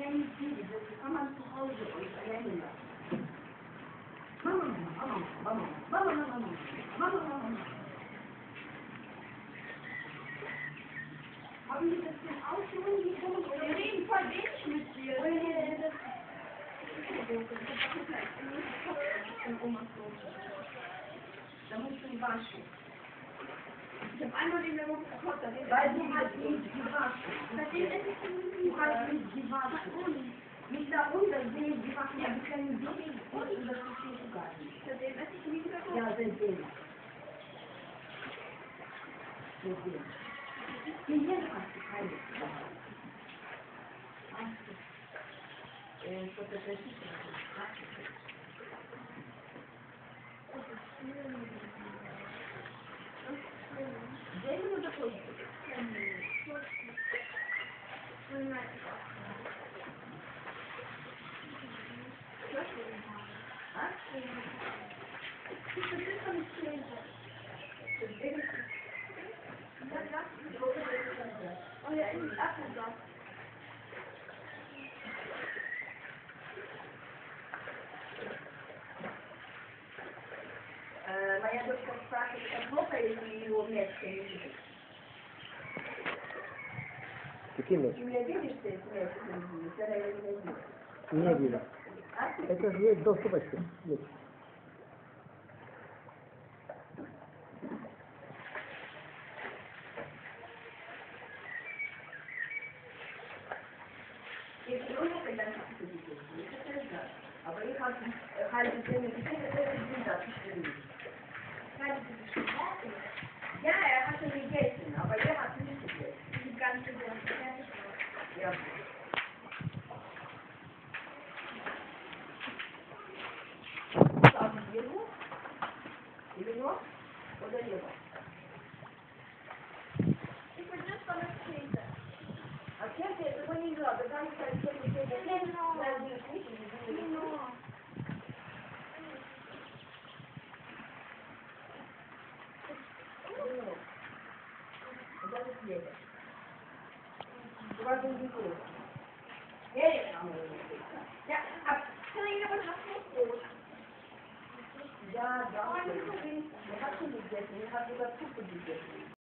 ja nicht viel, das kann man zu Hause euch alleine lassen. Mama, Mama, Mama, Mama, Mama, Mama, Mama, Mama. Haben die das denn auch schon gefunden? Wir reden voll wenig mit dir. Da musst du waschen. Ich habe einmal den Memo gekocht, weil sie halt nicht gewaschen. Seitdem esse ich die halt nicht gewaschen. Nicht da unten sehen, die machen ja die kleinen Babys und das verstehe ich gar nicht. Seitdem esse ich nie gekocht? Ja, seitdem. Seitdem. Hier hast du keine Sprache. Hast du. Oh ja, in den Apfelsaft. Моя дочка спрашивает, а плохо, если его мяч не видишь? Какие мяч? Ты меня видишь, что это мяч не видишь? Тогда я не вижу. Не вижу. Это же есть доступочка. Есть. Если уже когда ты видишь, это да. А поехать халить землю, это нельзя, ja, er hat schon gegessen, aber er hat nicht gegessen. Die ganze Zeit. Ja. Sagen wir nur? Или noch? Oder lieber? Ich bin nicht von der Käse. А кем ты этого не взял? Ты там сказать, что ты не Ja, aber kann ich aber noch nicht gut. Ja, да. Я хочу gegessen, я хочу